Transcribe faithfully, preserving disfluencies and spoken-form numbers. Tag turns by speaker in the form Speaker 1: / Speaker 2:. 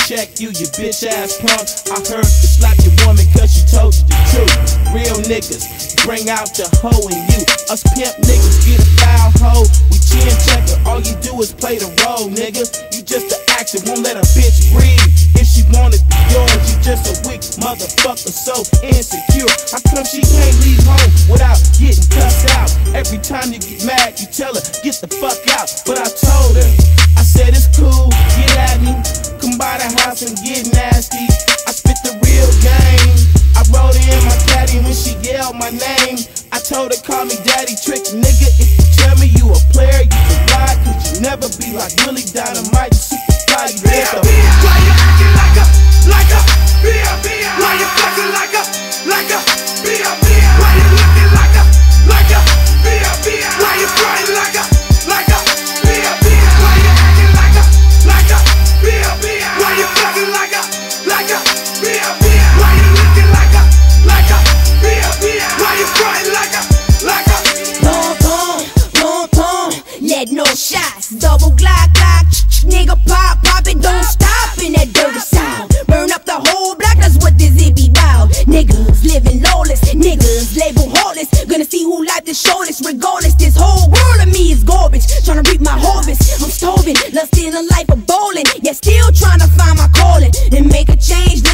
Speaker 1: check you, you bitch ass punk. I heard you slap your woman cause she told you the truth. Real niggas bring out the hoe in you. Us pimp niggas get a foul hoe. We chin checker, all you do is play the role, nigga. You just an actor, won't let a bitch breathe. If she wanna be yours, you just a weak motherfucker, so insecure. How come she can't leave home without getting cussed out? Every time you get mad, you tell her, get the fuck out. But I told her, I said it's cool, get at me. Come by the house and get nasty. I spit the real game. I wrote her in my caddy when she yelled my name. I told her, call me daddy, trick nigga. If you tell me you a player, you can ride. Cause you never be like Willie Dynamite. You super body, nigga.
Speaker 2: Why you acting like a, like a, be a, be a? Why you flexing like a, like a, be a, be a? Why you looking like a, like a, be a, be a? Why you crying like a, like a, be a, be a? Why you acting like a, like a, be a, be a? Why you flexing like a, like a, be a, be a? Why you looking like a, like a, be a, be a? Why you crying like a, like a?
Speaker 3: Pom pom, pom pom, let no shots, double glock glock, nigga pop pop it, don't stop in that dirty sound. Burn up the whole block, that's what this it be about. Niggas living lawless, niggas label heartless. Gonna see who life the shortest, regardless. This whole world of me is garbage. Tryna reap my harvest, I'm starving, lusting a life of bowling. Yeah, still tryna find my calling and make a change.